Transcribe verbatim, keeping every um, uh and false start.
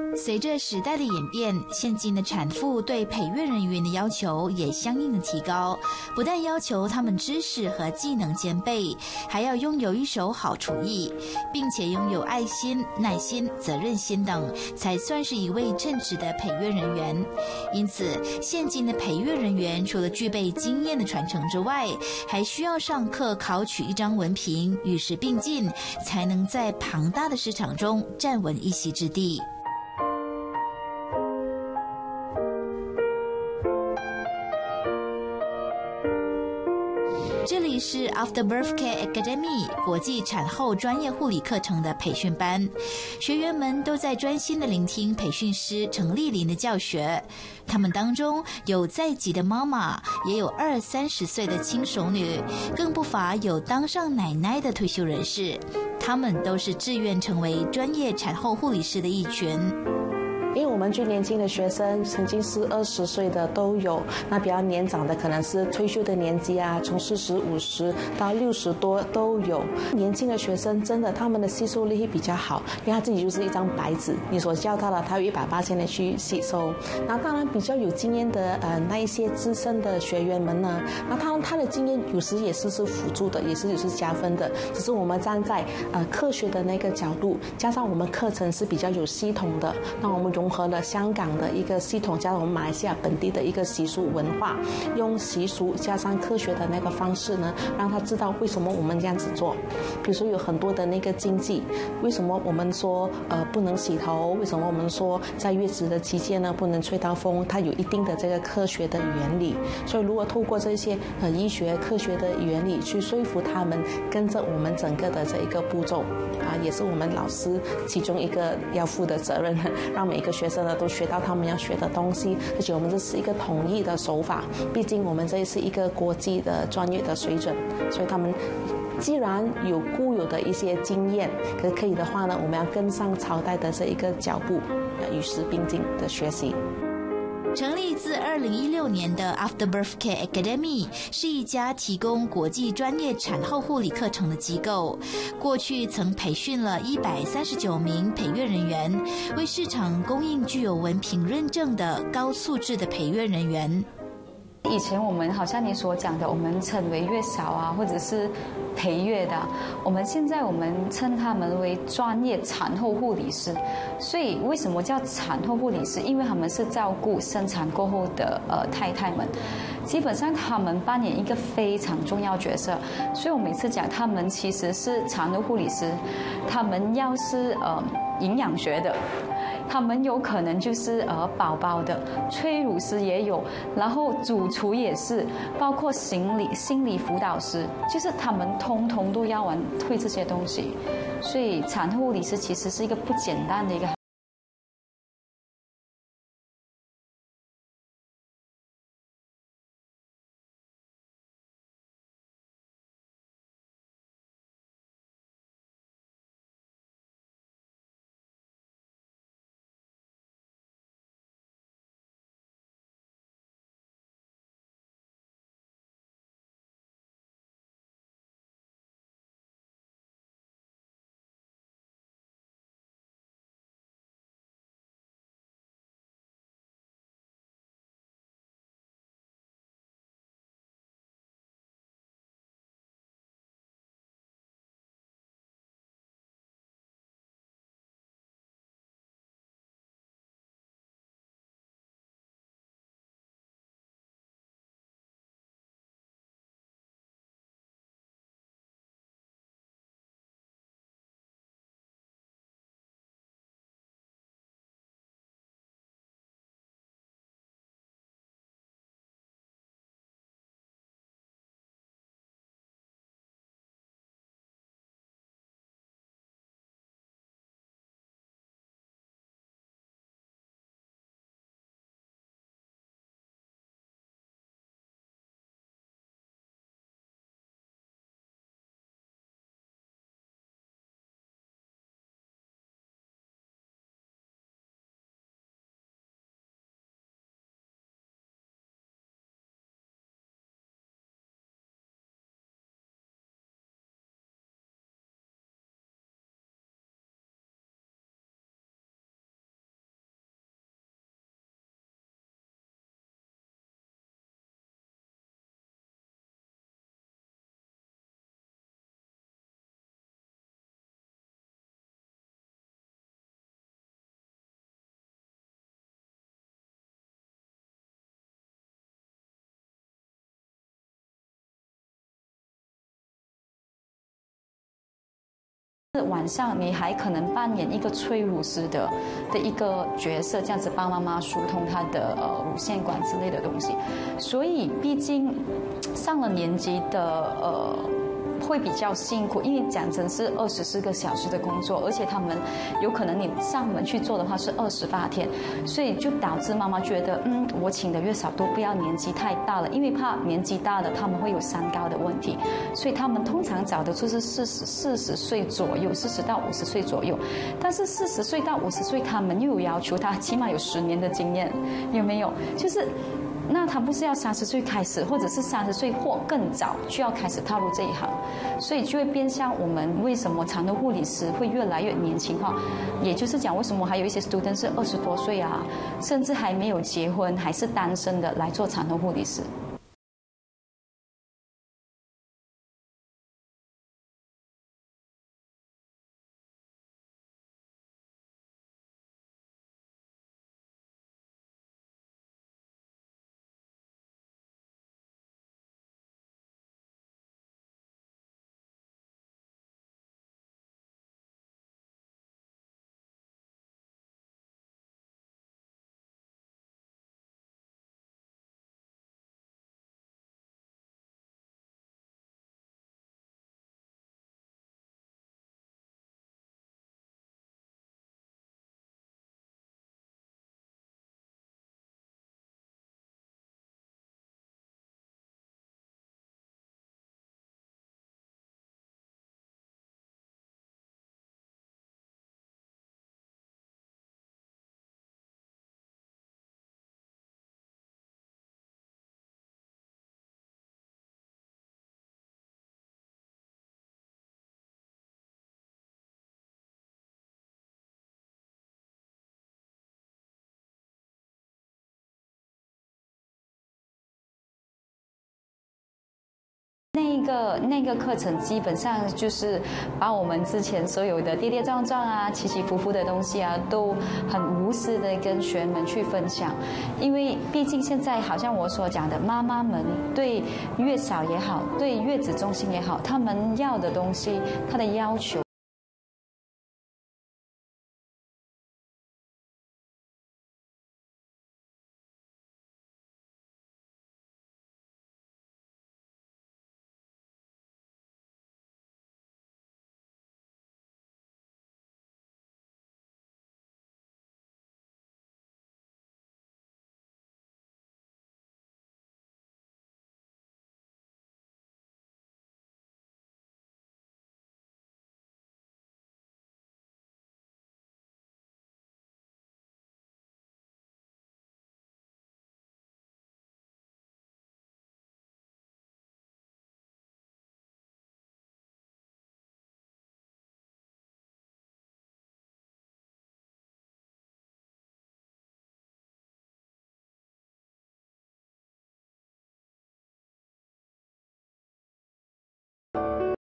随着时代的演变，现今的产妇对陪月人员的要求也相应的提高，不但要求他们知识和技能兼备，还要拥有一手好厨艺，并且拥有爱心、耐心、责任心等，才算是一位称职的陪月人员。因此，现今的陪月人员除了具备经验的传承之外，还需要上课考取一张文凭，与时并进，才能在庞大的市场中站稳一席之地。这里是 Afterbirth Care Academy 国际产后专业护理课程的培训班，学员们都在专心的聆听培训师陈丽玲的教学。他们当中有在籍的妈妈，也有二三十岁的轻熟女，更不乏有当上奶奶的退休人士。他们都是志愿成为专业产后护理师的一群。 因为我们最年轻的学生曾经是二十岁的都有，那比较年长的可能是退休的年纪啊，从四十五十到六十多都有。年轻的学生真的他们的吸收力比较好，因为他自己就是一张白纸，你所教他的他有一百八千的去吸收。那当然比较有经验的呃那一些资深的学员们呢，那他他的经验有时也是是辅助的，也是也是加分的。只是我们站在呃科学的那个角度，加上我们课程是比较有系统的，那我们融合了香港的一个系统，加上我们马来西亚本地的一个习俗文化，用习俗加上科学的那个方式呢，让他知道为什么我们这样子做。比如说有很多的那个禁忌，为什么我们说呃不能洗头？为什么我们说在月子的期间呢不能吹到风？它有一定的这个科学的原理。所以如果透过这些呃医学科学的原理去说服他们跟着我们整个的这一个步骤啊，也是我们老师其中一个要负的责任，让每一个学生呢都学到他们要学的东西，而且我们这是一个统一的手法，毕竟我们这是一个国际的专业的水准，所以他们既然有固有的一些经验，可可以的话呢，我们要跟上朝代的这一个脚步，与时并进的学习。 成立自二零一六年的 Afterbirth Care Academy 是一家提供国际专业产后护理课程的机构，过去曾培训了一百三十九名陪月人员，为市场供应具有文凭认证的高素质的陪月人员。 以前我们好像你所讲的，我们称为月嫂啊，或者是陪月的，我们现在我们称他们为专业产后护理师。所以为什么叫产后护理师？因为他们是照顾生产过后的呃太太们，基本上他们扮演一个非常重要角色。所以我每次讲他们其实是产后护理师，他们要是呃营养学的，他们有可能就是呃宝宝的催乳师也有，然后主厨也是，包括心理心理辅导师，就是他们通通都要玩会这些东西。所以产后护理师其实是一个不简单的一个晚上你还可能扮演一个催乳师的的一个角色，这样子帮妈妈疏通她的呃乳腺管之类的东西。所以毕竟上了年纪的呃。会比较辛苦，因为讲真是二十四个小时的工作，而且他们有可能你上门去做的话是二十八天，所以就导致妈妈觉得，嗯，我请的月嫂都不要年纪太大了，因为怕年纪大了他们会有三高的问题，所以他们通常找的就是四十四十岁左右，四十到五十岁左右。但是四十岁到五十岁，他们又有要求他起码有十年的经验，有没有？就是。那他不是要三十岁开始，或者是三十岁或更早就要开始踏入这一行，所以就会变相我们为什么产后护理师会越来越年轻化，也就是讲为什么还有一些 student 是二十多岁啊，甚至还没有结婚还是单身的来做产后护理师。那个那个课程基本上就是把我们之前所有的跌跌撞撞啊、起起伏伏的东西啊，都很无私的跟学员们去分享。因为毕竟现在好像我所讲的，妈妈们对月嫂也好，对月子中心也好，他们要的东西，他的要求。